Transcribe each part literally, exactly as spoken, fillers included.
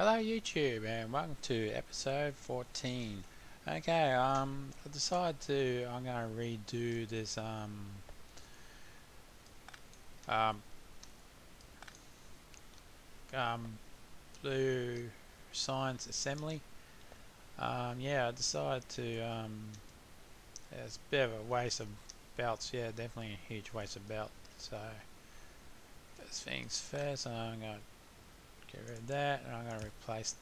Hello YouTube and welcome to episode fourteen. Okay, um, I decided to, I'm going to redo this um, um, um, Blue Science Assembly. Um, yeah, I decided to, um, it's a bit of a waste of belts, yeah, definitely a huge waste of belt. So, first things first, I'm going to get rid of that and I'm going to replace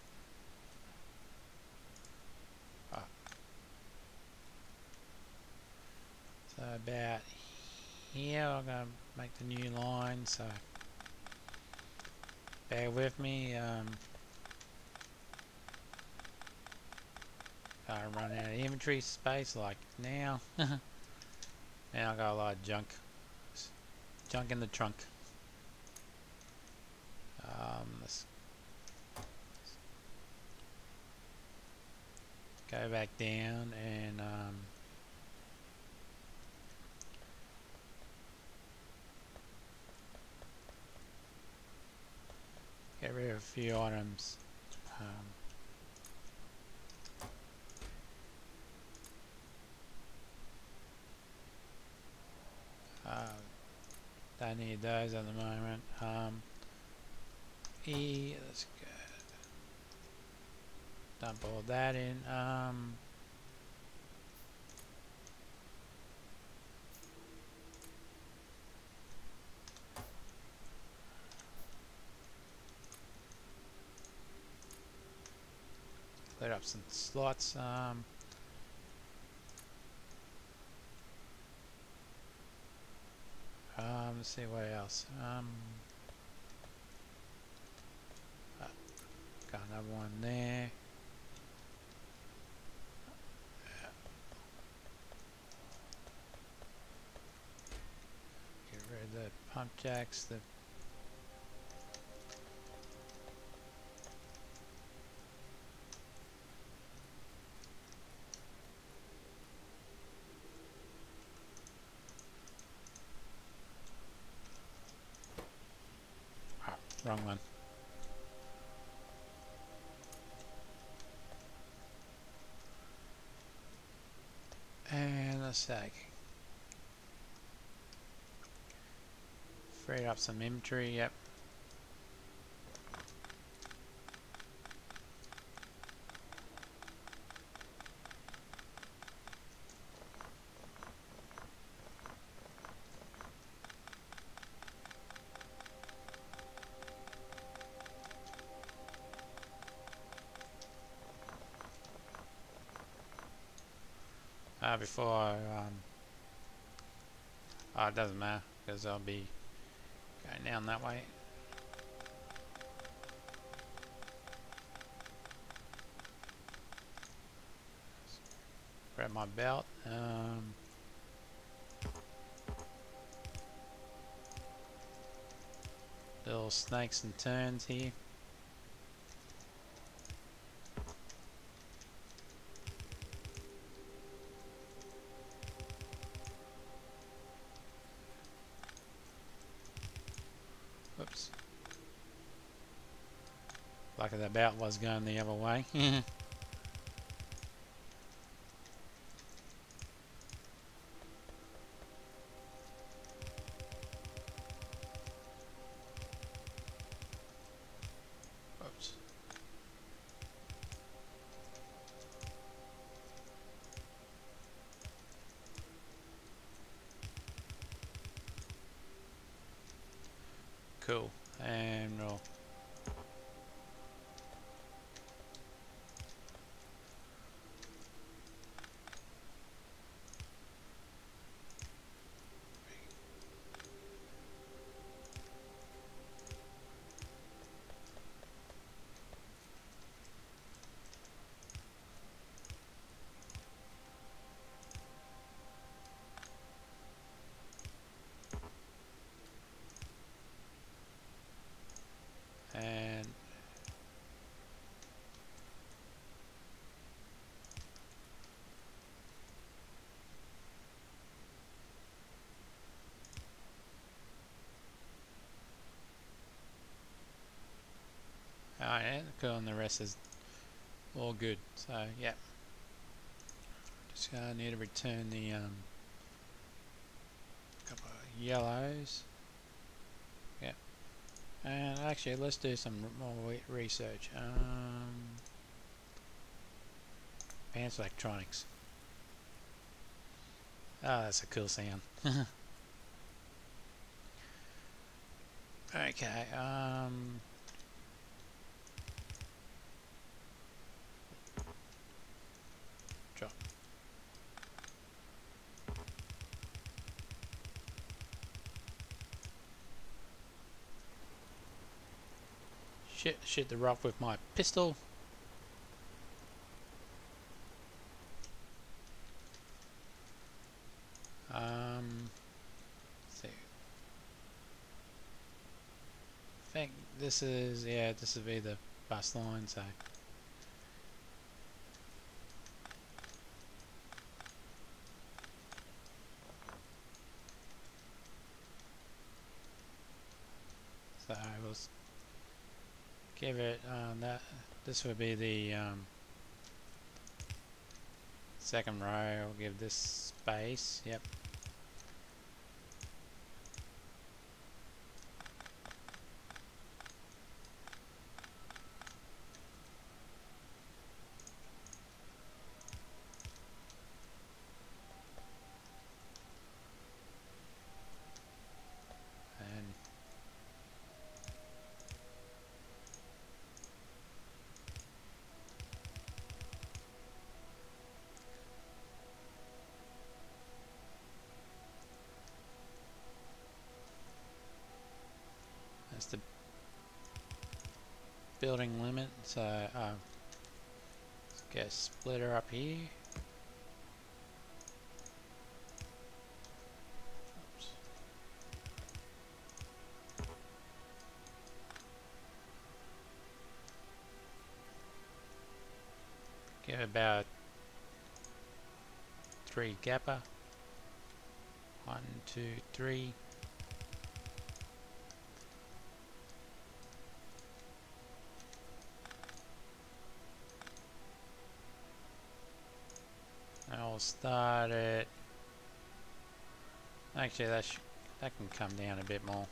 oh, so about here I'm going to make the new line, so bear with me. Um, I run out of inventory space like now. Now I got a lot of junk. Junk in the trunk. Um, let's go back down and um, get rid of a few items. Um, uh, don't need those at the moment. Um, E, let's go. Dump all that in. Um, clear up some slots. Um, um, let's see what else. Um, uh, got another one there. Get rid of the pump jacks. The oh, wrong one. And let's see. Freed up some inventory. Yep. Uh, before I, um, oh, it doesn't matter because I'll be going down that way. Grab my belt. Um, little snakes and turns here. Whoops. Lucky the belt was going the other way. Whoops. Cool. And roll. and cool, and the rest is all good. So yeah, just gonna need to return the um, couple of yellows. Yeah, and actually let's do some more research. Um, Advanced electronics. Ah, oh, that's a cool sound. Okay. Um. Drop. Shit, shoot the rock with my pistol. Um, let's see. I think this is, yeah, this would be the bus line, so. So we'll give it, um, that, this would be the um, second row. I'll give this space, yep. And that's the building limit, so uh, let's get a splitter up here. Oops. Give about three gapper. One, two, three. I'll start it. Actually, that sh that can come down a bit more.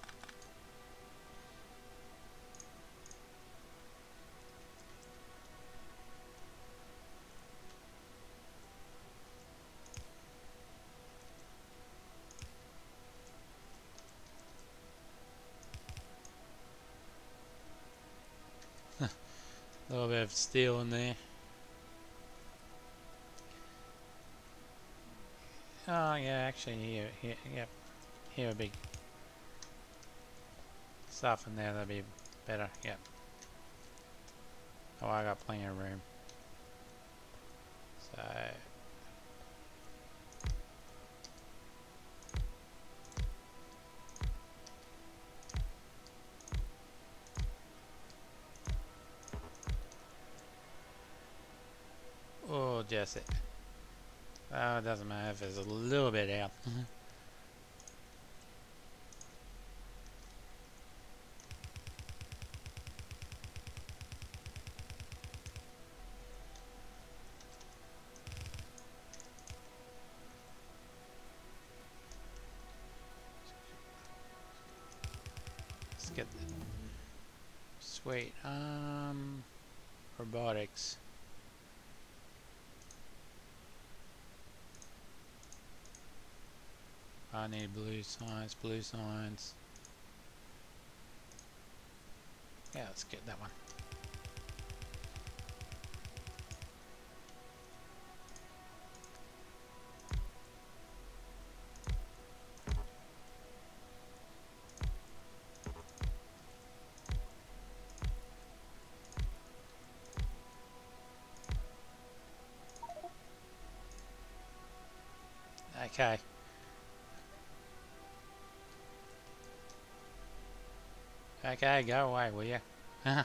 A little bit of steel in there. Oh yeah, actually here, here, yep, here would be stuff in there that'd be better. Yep. Oh, I got plenty of room. So. Oh, just it. Oh, it doesn't matter if it's a little bit out. Let's get the sweet. Um, robotics. I need blue signs, blue signs. Yeah, let's get that one. Okay. Okay, go away, will you? I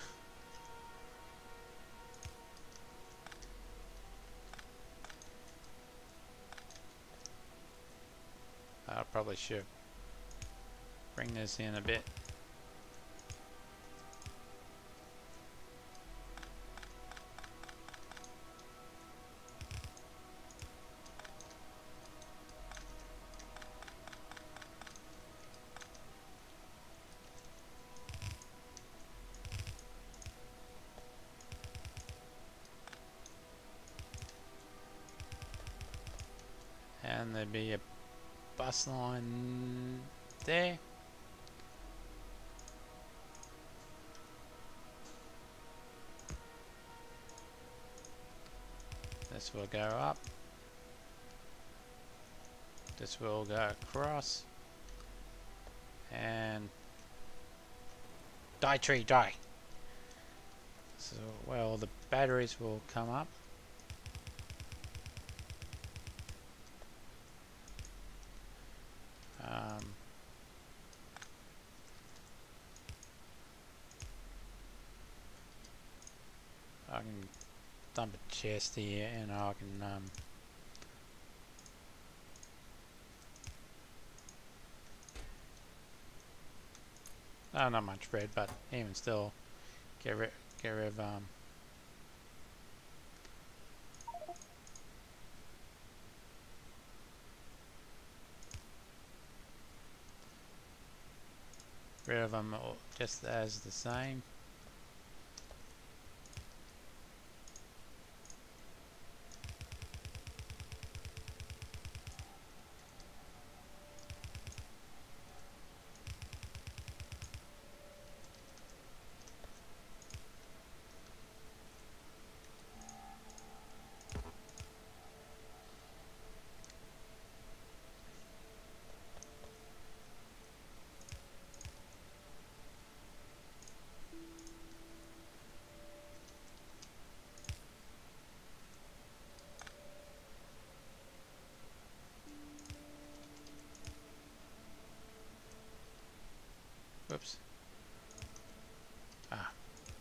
probably should bring this in a bit. and there'd be a bus line there. This will go up. This will go across. And die tree, die. So, well, the batteries will come up. Um, I can dump a chest here, and I can um, oh, not much bread, but even still, get rid, get rid of um, rid of them all just as the same. Whoops. Ah.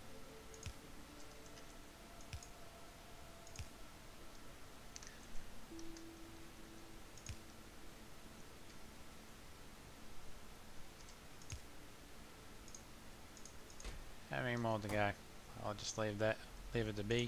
How many more to go? I'll just leave that, leave it to be.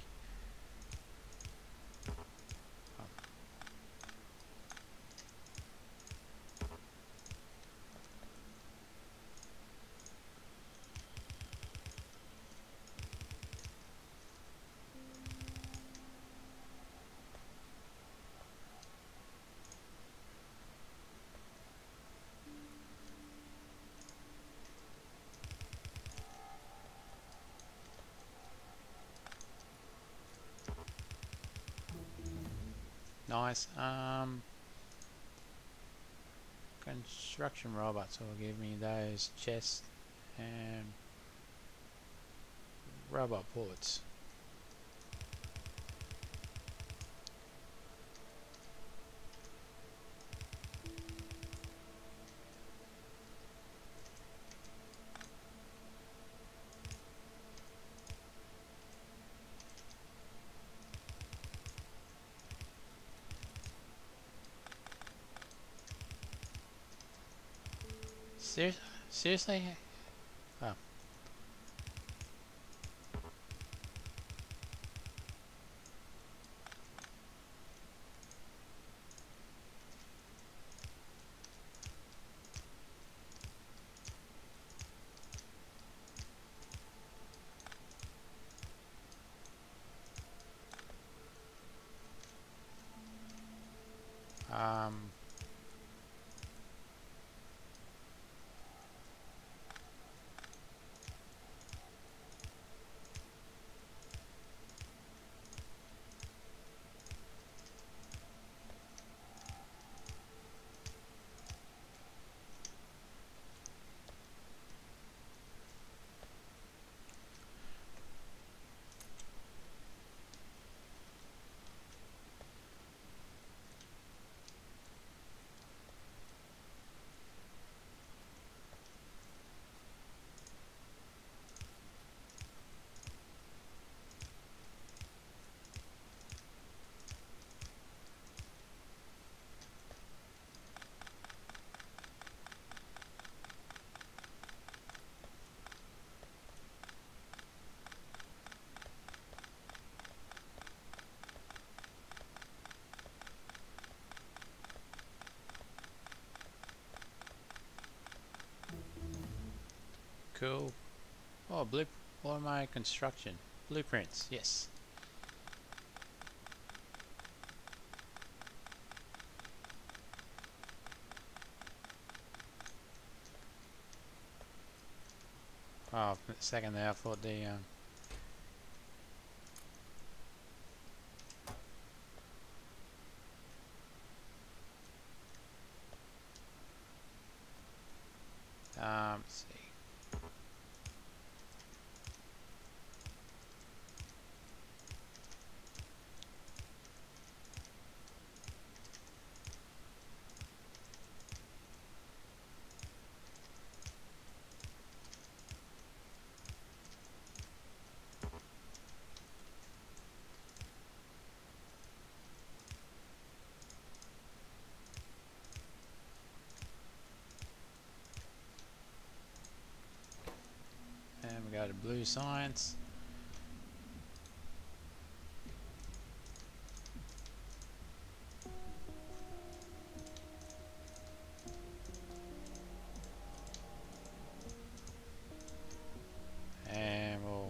Nice. Um, construction robots will give me those chests and robot bullets. Ser seriously? Oh. Um. Cool. Oh, blue. What am I? Construction blueprints. Yes. Oh, for a second there I thought the um, um, let's see. And we go to blue science. And we'll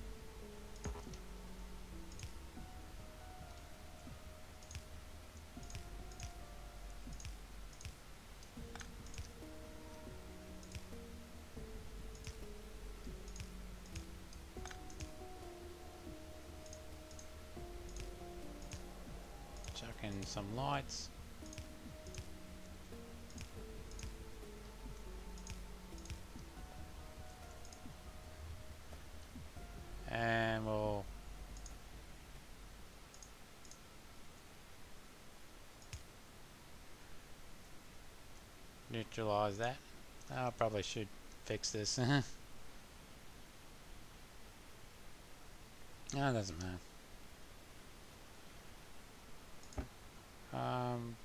chuck in some lights. And we'll neutralize that. I probably should fix this. No, it doesn't matter. Um,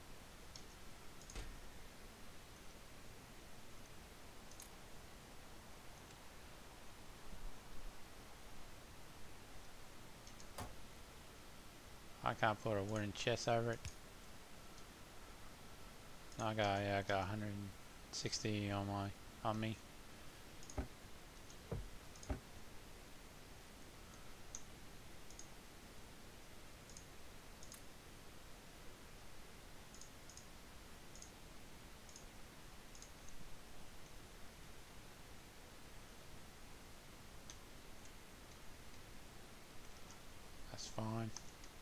I can't put a wooden chest over it. I got yeah, I got one hundred sixty on my on me. That's fine.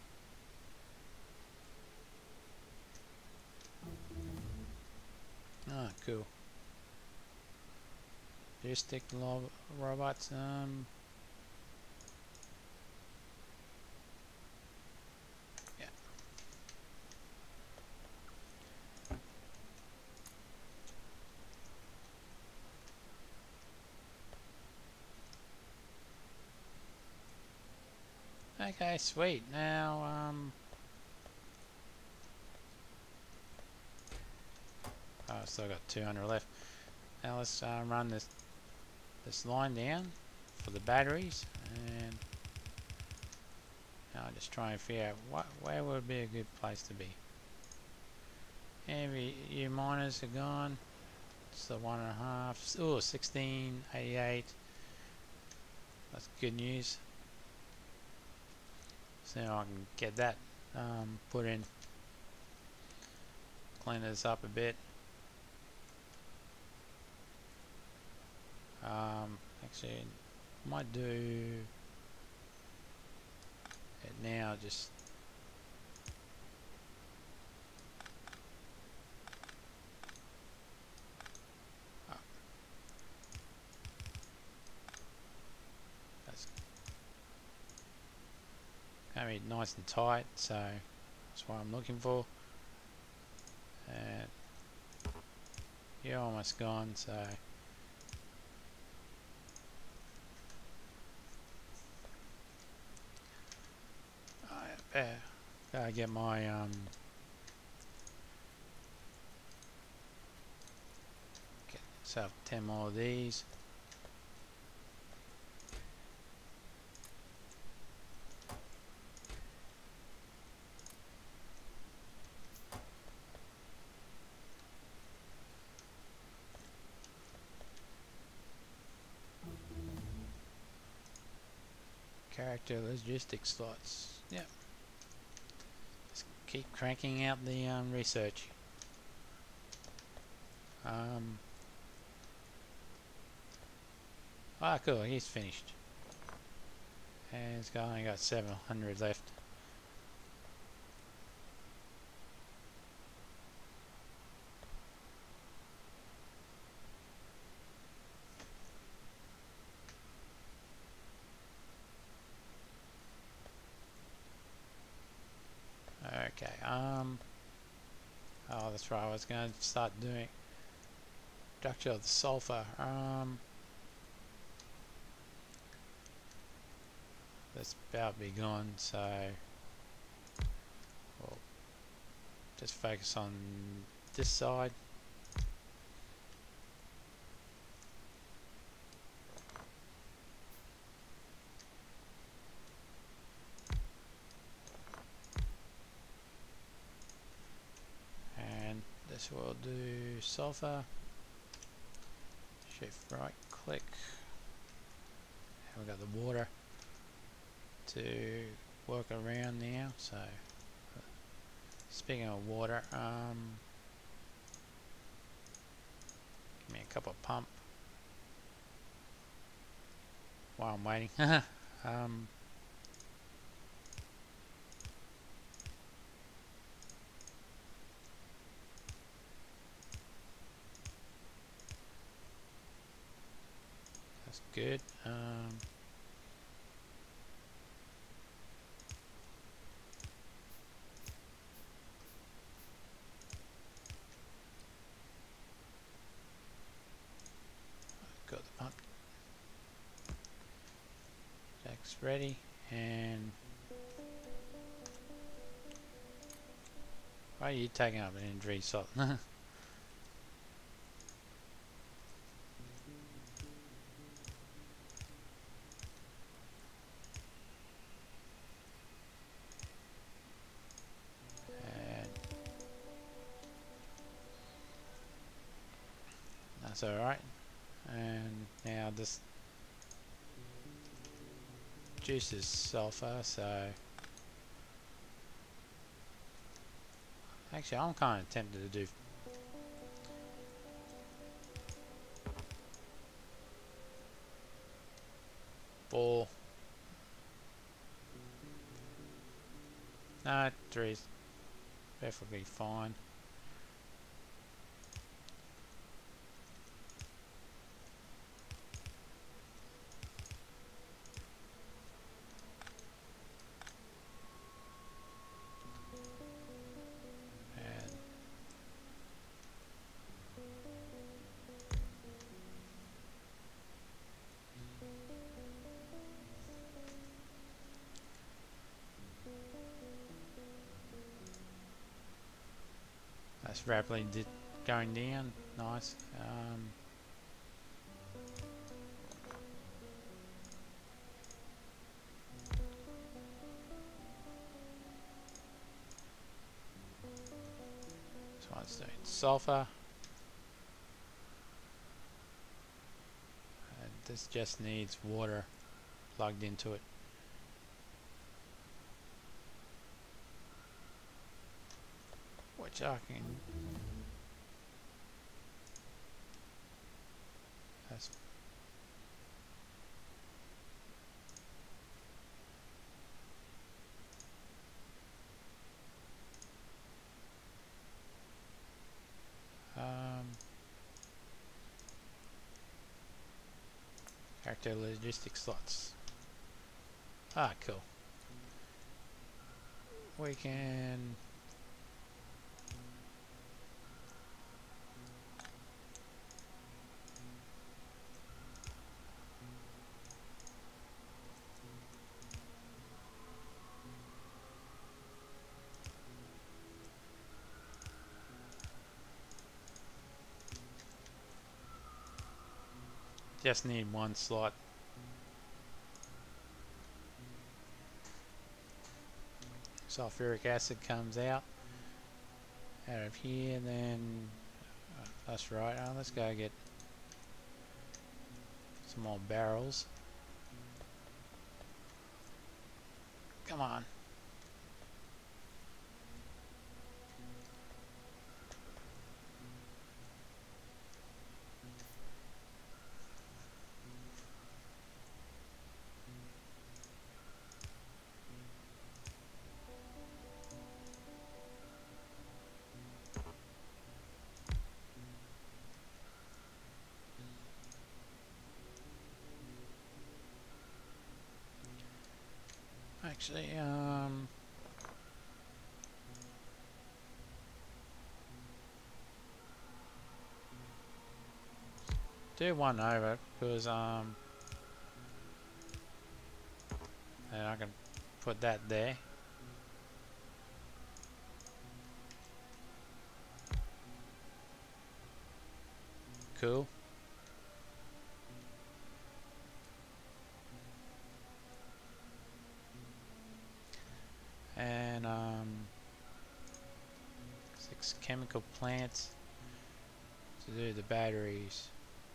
Ah, cool. Stick robots. Um, yeah. Okay, sweet. Now, um, oh, I still got two hundred left. Now let's uh, run this this line down for the batteries, and I'll just try and figure out what where would be a good place to be. Every your miners are gone. It's the one and a half. Oh, sixteen eighty-eight. That's good news. So I can get that um, put in. Clean this up a bit. Um, actually, might do it now. Just oh. That's gonna be nice and tight. So that's what I'm looking for. And you're almost gone. So. Yeah, gotta get my um get myself ten more of these. Character logistics slots. Yep. Just keep cranking out the um, research. Um, Ah, cool, he's finished. And he's got, only got seven hundred left. Okay, um... oh, that's right, I was going to start doing structure of the sulfur. Um... That's about to be gone, so... we'll just focus on this side. And this will do sulfur. Shift right click. And we've got the water to work around now. So speaking of water, um, give me a cup of pump while I'm waiting. um, that's good. Um, got the pump jacks ready, and why are you taking up an injury slot? And that's alright. And now this juices sulfur, so actually I'm kind of tempted to do four. No, three's perfectly fine. And that's rapidly di going down. Nice. Um, so one's doing sulfur. And this just needs water plugged into it. Which I can. That's um, character logistics slots. Ah, cool. We can just need one slot. Sulfuric acid comes out out of here, then uh, that's right. Uh, let's go get some more barrels. Come on. Actually, um, do one over because um, and I can put that there. Cool. And um, six chemical plants to do the batteries.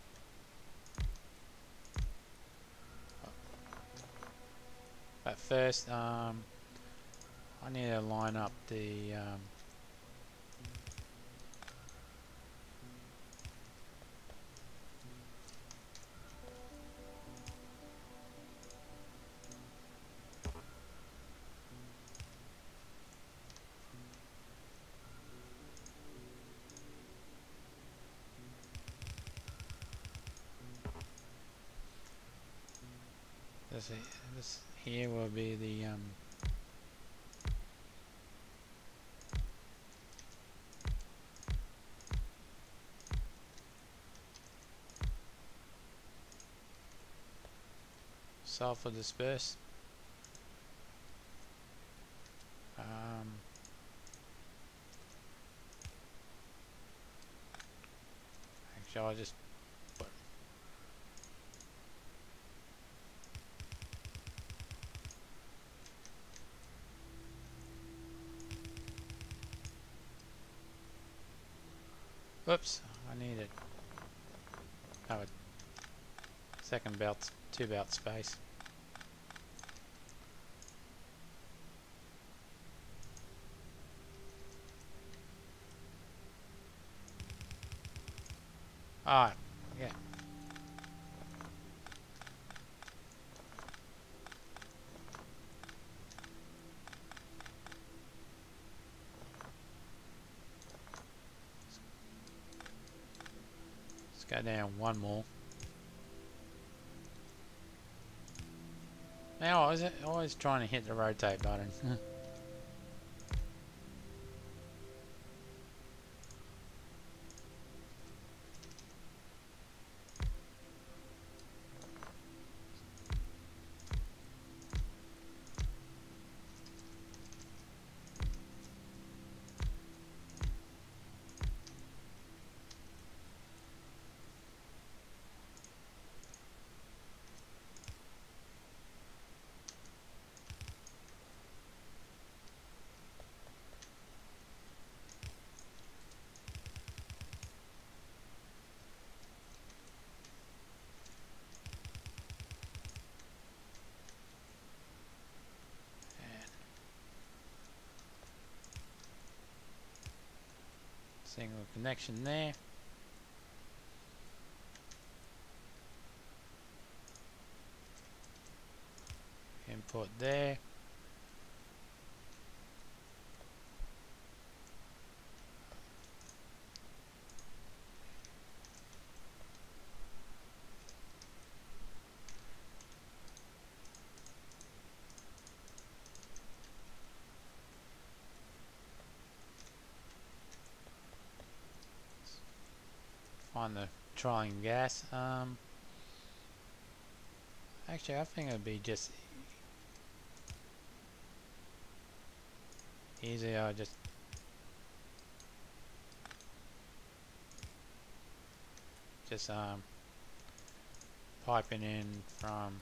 But first, um, I need to line up the um, this, this here will be the um, sulfur disperse. Um, actually, I'll just put whoops, I needed oh, a second belt, two belt space. Alright, yeah. Let's go down one more. Now I was always trying to hit the rotate button. Single connection there. Input there. Find the trying gas. Um, actually, I think it'd be just easier. I just just um piping in from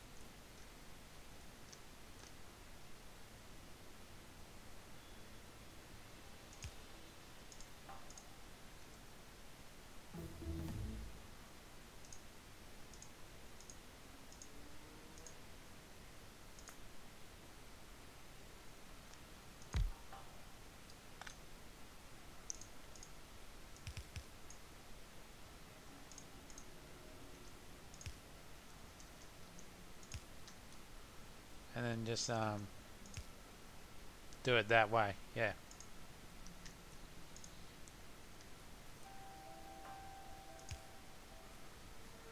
and then just um do it that way. Yeah.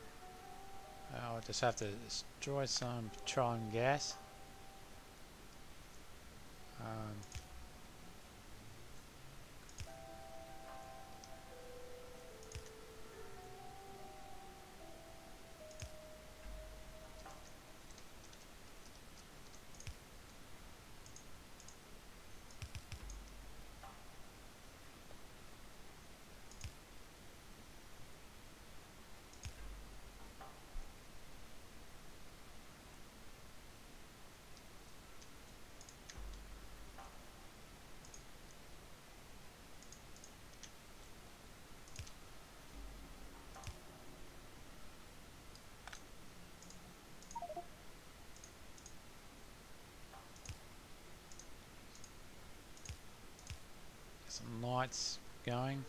I'll just have to destroy some petroleum gas. lights going.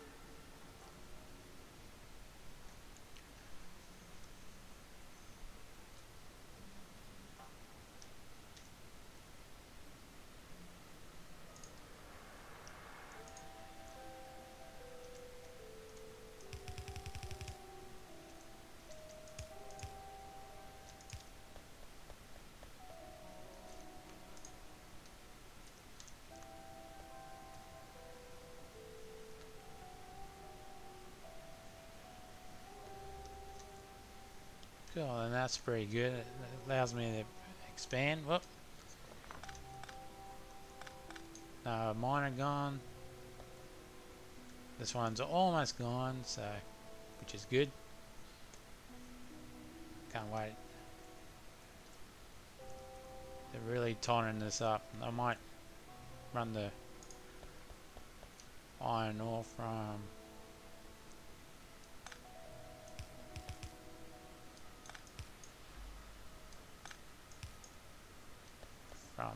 Cool, and that's pretty good. It allows me to expand. Whoop. No, mine are gone. This one's almost gone, so which is good. Can't wait. They're really tightening this up. I might run the iron ore from from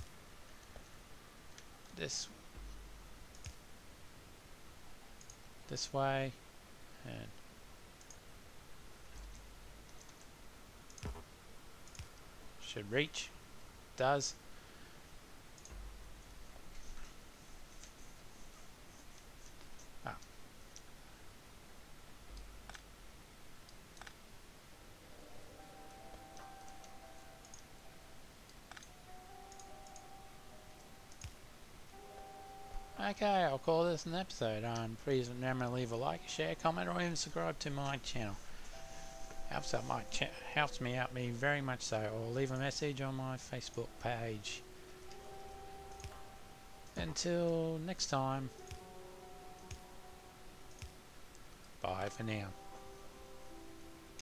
this this way and should reach. Does. Ah. Okay, I'll call this an episode. Um, please remember to leave a like, share, comment, or even subscribe to my channel. Helps out my cha helps me out me very much so. Or leave a message on my Facebook page. Until next time, bye for now.